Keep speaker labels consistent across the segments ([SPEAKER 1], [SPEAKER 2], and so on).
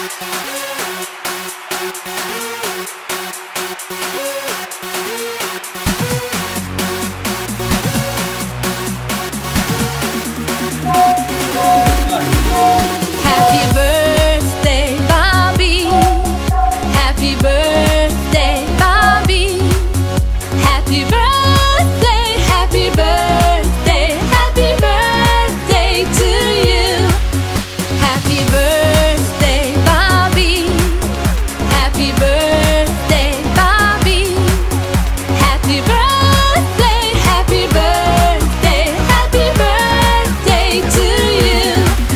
[SPEAKER 1] Happy birthday, Bobby. Happy birthday, Bobby. Happy birthday, happy birthday, happy birthday to you. Happy birthday, Bobby. Happy birthday, Bobby. Happy birthday, happy birthday, happy birthday to you.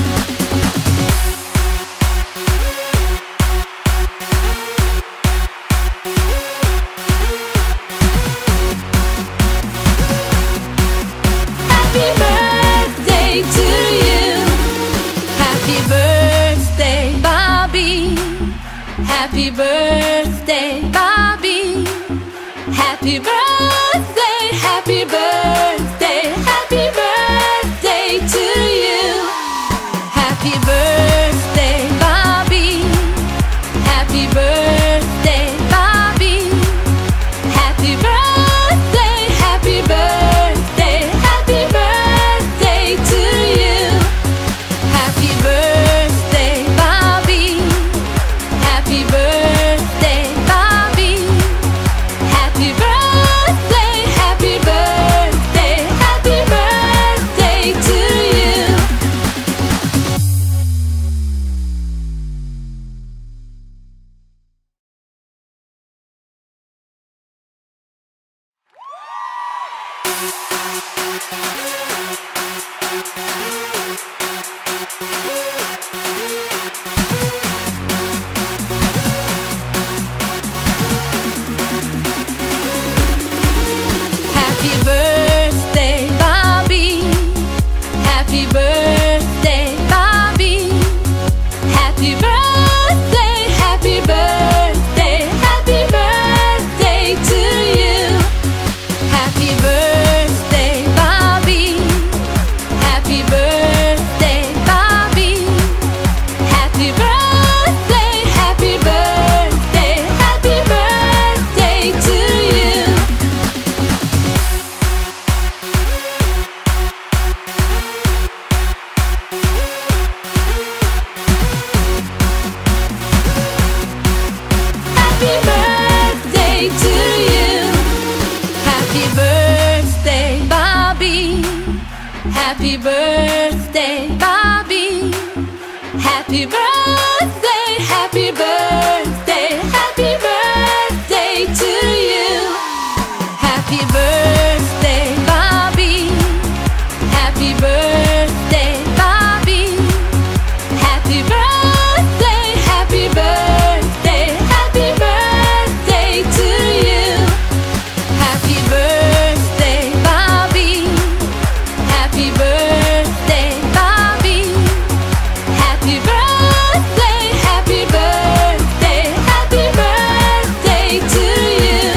[SPEAKER 1] Happy birthday to you. Happy birthday, Bobby. Happy birthday, Bobby. Happy birthday, happy birthday, happy birthday to you. Happy birthday, Bobby. Happy birthday, Bobby. Happy birthday, happy birthday, happy birthday to you. Happy birthday, Bobby. Happy birthday, Bobby. Happy birthday, happy birthday, happy birthday to you. Happy birthday, Bobby. Happy birthday, Bobby. Happy birthday, happy birthday, happy birthday to you. Happy birthday, Bobby. Happy birthday, Bobby. Happy birthday, happy birthday, happy birthday to you. Happy birthday to you. Happy birthday, Bobby. Happy birthday, Bobby. Happy birthday, happy birthday, happy birthday to you. Happy birthday, Bobby. Happy birthday, Bobby. Happy birthday, happy birthday, happy birthday to you. Happy birthday, Bobby. Happy birthday, Bobby. Happy birthday, happy birthday, happy birthday to you.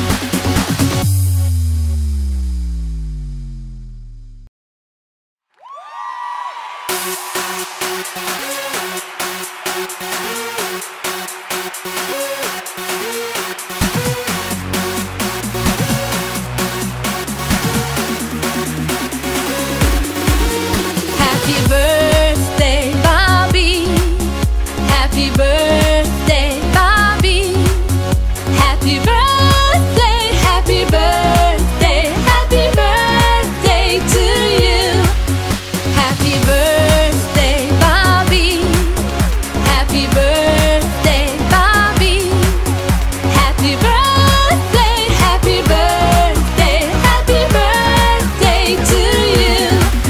[SPEAKER 1] Happy birthday, Bobby. Happy birthday, Bobby. Happy birthday, happy birthday, happy birthday to you. Happy birthday, Bobby. Happy birthday, Bobby. Happy birthday, happy birthday, happy birthday to you.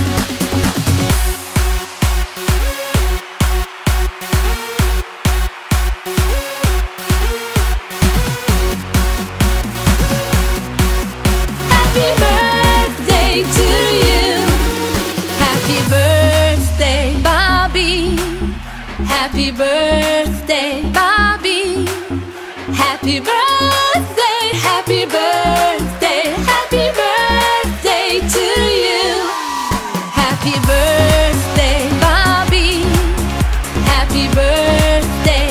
[SPEAKER 1] Happy birthday to you. Happy birthday, Bobby. Happy birthday, Bobby. Happy birthday, happy birthday, happy birthday to you. Happy birthday, Bobby. Happy birthday,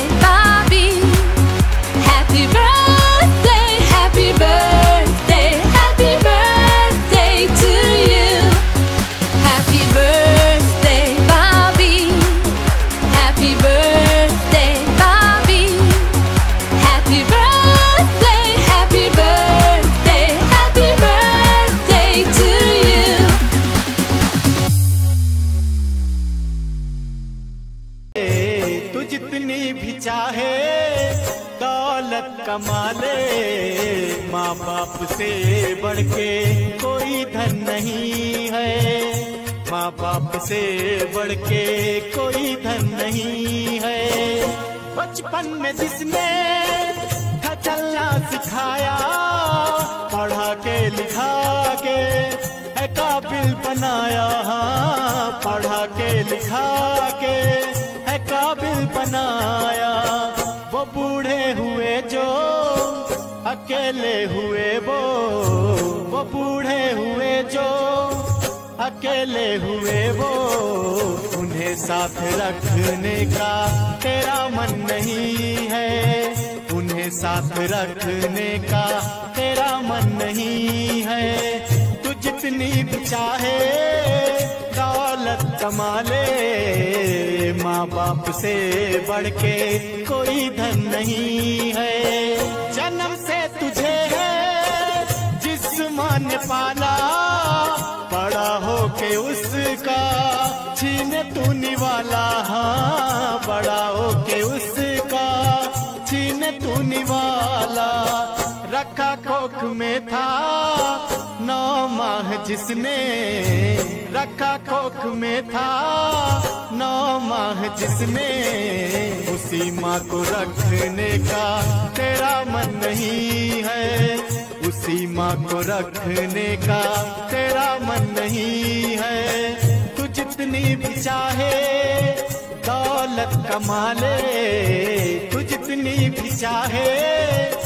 [SPEAKER 2] भी चाहे दौलत कमा ले, माँ बाप से बढ़ के कोई धन नहीं है। माँ बाप से बढ़ के कोई धन नहीं है। बचपन में जिसने था चलना सिखाया, पढ़ा के लिखा के है काबिल बनाया। पढ़ा के लिखा के है काबिल बनाया। वो बूढ़े हुए जो अकेले हुए वो बूढ़े हुए जो अकेले हुए वो, उन्हें साथ रखने का तेरा मन नहीं है। उन्हें साथ रखने का तेरा मन नहीं है। तू जितनी भी चाहे दौलत कमा ले, माँ बाप से बढ़ के कोई धन नहीं है। जन्म से तुझे है जिस माँ ने पाला, बड़ा हो के उसका छीने तू निवाला। हाँ, बड़ा हो के उसका छीने तू निवाला। रखा कोख में था 9 माह जिसने, रखा कोख में था 9 माह जिसने, उसी माँ को रखने का तेरा मन नहीं है। उसी माँ को रखने का तेरा मन नहीं है। तू जितनी भी चाहे दौलत कमा ले, तू जितनी भी चाहे